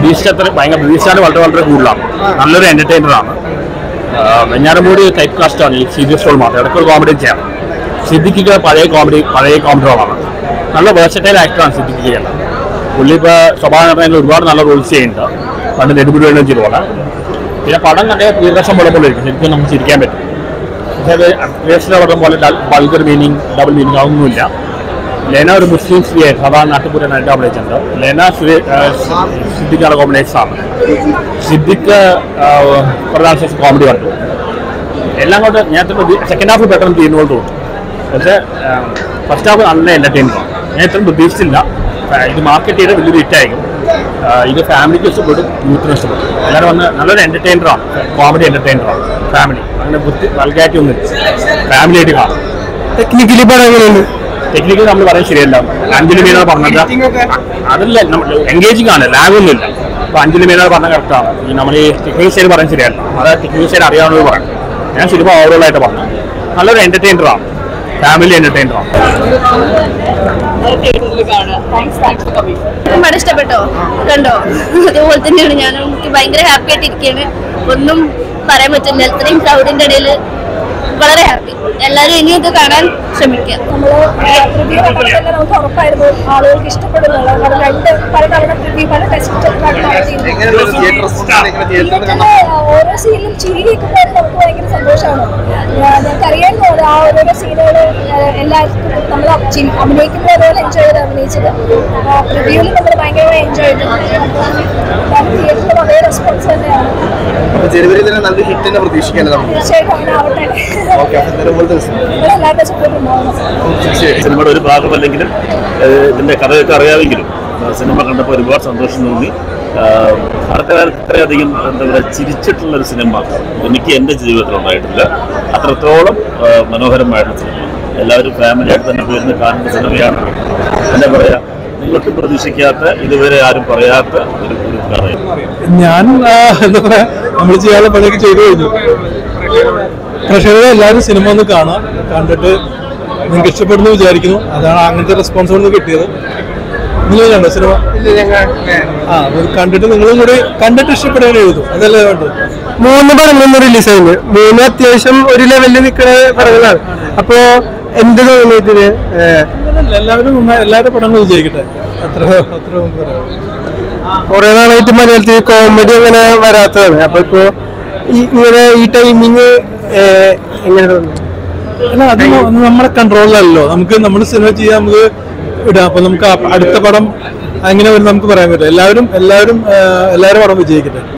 പ്രതീക്ഷിച്ചത്ര ഭയങ്കര പ്രതീക്ഷിച്ചാൽ വളരെ കൂടുതലാണ്. നല്ലൊരു എന്റർടൈനറാണ്. വെഞ്ഞാറമൂട് ടൈപ്പ് കാസ്റ്റാണ്. ഈ സീരിയസ് റോൾ മാത്രം ഇടയ്ക്ക് കോമഡി ചെയ്യാം. സിദ്ദിഖിക്ക് പഴയ കോമഡി റോളാണ്. നല്ല വേഴ്സറ്റൈൽ ആക്ടറാണ് സിദ്ദിഖ് ചെയ്യുന്നത്. പുള്ളി ഇപ്പോൾ സ്വഭാവ ഒരുപാട് നല്ല റോൾസ് ചെയ്യുന്നുണ്ട്. പണ്ട് നെടുമുടി ചെയ്തോളാം. പിന്നെ പടം കണ്ടേ ദീർഘം പോലെ ഇരിക്കും. ശരിക്കും നമുക്ക് ചിരിക്കാൻ പറ്റും. പക്ഷേ അത് വേഴ്സിലെ പടം പോലെ ബൾഗർ മീനിങ് ഡബിൾ മീനിങ് അതൊന്നുമില്ല. ലെന ഒരു മുസ്ലിം സ്ത്രീയായിട്ട് സാധാരണ നാട്ടുപൂരനായിട്ട് അഭിനയിച്ചിട്ടുണ്ട്. ലെന സിദ്ദിഖാണ് കോമ്പിനേഷനാണ്. സിദ്ദിഖ് പ്രധാന ശേഷം കോമഡി കണ്ടു. എല്ലാം കൊണ്ട് ഞാൻ സെക്കൻഡ് ഹാഫ് പെട്ടെന്ന് തീരുന്നോട്ട് തോന്നും. പക്ഷേ ഫസ്റ്റ് ഹാഫ് നല്ല എന്റർടൈനറാണ്. ഞാൻ ഇത്രയും പ്രതീക്ഷിച്ചില്ല. ഇത് മാർക്കറ്റ് ചെയ്ത് വലിയൊരു ഹിറ്റായിരിക്കും. ഇത് ഫാമിലിക്ക് ഇഷ്ടപ്പെടും, യൂത്തിന് ഇഷ്ടപ്പെടും. എല്ലാവരും വന്ന് നല്ലൊരു എന്റർടൈനറാണ്. കോമഡി എന്റർടൈനറാണ്. ഫാമിലി അങ്ങനെ വൽഗാരിറ്റി ഒന്നും ഫാമിലിയായിട്ട് കാണും. ടെക്നിക്കലി ടെക്നിക്കലി നമ്മൾ പറയാൻ ശരിയല്ല. അഞ്ജലി മീന പറഞ്ഞത് അതല്ല, എൻഗേജിങ് ആണ്, ലാഗൊന്നുമില്ല. അപ്പോൾ അഞ്ജലി മീന പറഞ്ഞ കറക്റ്റാണ്. ഈ നമ്മൾ ഈ ടെക്നിക്കൽ സൈഡ് പറയാൻ ശരിയല്ല. അത് ടെക്നിക്കൽ സൈഡ് അറിയാവുന്നത് പറയാം. ഞാൻ സിനിമ ഓവറോൾ ആയിട്ട് പറഞ്ഞു നല്ലൊരു എന്റർടൈനറാണ്. ഫാമിലി എന്റർടൈനറാണ്. ഇഷ്ടപ്പെട്ടോ? കണ്ടോ? അതുപോലെ തന്നെയാണ് ഞാനും. എനിക്ക് ഭയങ്കര ഹാപ്പി ആയിട്ടിരിക്കുകയാണ്. ഒന്നും പറയാൻ പറ്റില്ല. ഇത്രയും ക്രൗഡിന്റെ ഇടയിൽ വളരെ ഹാപ്പി. എല്ലാവരും ഇനിയും ഇത് കാണാൻ ശ്രമിക്കുക. നമുക്ക് ഉറപ്പായിരുന്നു ആളുകൾക്ക് ഇഷ്ടപ്പെടുന്നത്. പലതവണ പല ഓരോ സീനിലും ചിരി കേൾക്കുമ്പോൾ നമുക്ക് ഭയങ്കര സന്തോഷമാണ്. ഞങ്ങൾക്കറിയാമല്ലോ ആ ഓരോരോ സീനുകൾ എല്ലാവർക്കും നമ്മൾ അഭിനയിക്കുന്നത് പോലെ എൻജോയ് ചെയ്ത് അഭിനയിച്ചത്. റിവ്യൂവിൽ നമ്മൾ ഭയങ്കരമായി എൻജോയ് ചെയ്തിട്ടുണ്ട്. തിയേറ്ററിൽ അതേ റെസ്പോൺസ് തന്നെയാണ്. തീർച്ചയായിട്ടും അങ്ങനെ ആവട്ടെ. സിനിമയുടെ ഒരു ഭാഗമല്ലെങ്കിലും ഇതിന്റെ കഥയൊക്കെ അറിയാമെങ്കിലും സിനിമ കണ്ടപ്പോൾ ഒരുപാട് സന്തോഷം തോന്നി. അടുത്ത കാലത്ത് ഇത്രയധികം എന്താ പറയുക ചിരിച്ചിട്ടുള്ളൊരു സിനിമ എനിക്ക് എൻ്റെ ജീവിതത്തിൽ ഉണ്ടായിട്ടില്ല. അത്രത്തോളം മനോഹരമായിട്ടുള്ള സിനിമ. എല്ലാവരും ഫാമിലിയായിട്ട് തന്നെ പോയിരുന്ന് കാണുന്ന സിനിമയാണ്. എന്താ പറയുക, നിങ്ങൾക്ക് പ്രതീക്ഷിക്കാത്ത, ഇതുവരെ ആരും പറയാത്ത ഒരു കഥയാണ്. ഞാൻ എന്താ പറയാ, നമ്മൾ ചെയ്യാനുള്ള പണിയൊക്കെ ചെയ്തു കഴിഞ്ഞു. പ്രേക്ഷകരെ എല്ലാവരും സിനിമ ഒന്ന് കാണാം. കണ്ടിട്ട് നിങ്ങൾക്ക് ഇഷ്ടപ്പെടുന്നു വിചാരിക്കുന്നു. അതാണ് അങ്ങനത്തെ റെസ്പോൺസ് കിട്ടിയത്. നിങ്ങൾ കണ്ടോ സിനിമ? കണ്ടിട്ട് നിങ്ങളും കൂടി കണ്ടിട്ട് ഇഷ്ടപ്പെടുകയും എഴുതും. അതല്ലേ വേണ്ടത്. 3 പടങ്ങളൊന്നും റിലീസായിരുന്നു. 3 അത്യാവശ്യം ഒരു ലെവലിൽ നിൽക്കുന്ന പടങ്ങളാണ്. അപ്പോ എന്ത് തോന്നുന്നു ഇതിന്? എല്ലാവരുടെ പടങ്ങളും വിജയിക്കട്ടെ. അത്ര കുറെ നാളായിട്ട് മലയാളത്തിൽ കോമഡി അങ്ങനെ വരാത്തതാണ്. അപ്പൊ ഇപ്പോ ഇങ്ങനെ ഈ ടൈമിങ് എങ്ങനെ തോന്നുന്നു? അല്ല, അത് നമ്മുടെ കൺട്രോളിലല്ലോ. നമ്മൾ സിനിമ ചെയ്യാൻ നമുക്ക് ഇടാം. അപ്പൊ നമുക്ക് അടുത്ത പടം അങ്ങനെ നമുക്ക് പറയാൻ പറ്റും. എല്ലാവരും പടം വിജയിക്കട്ടെ.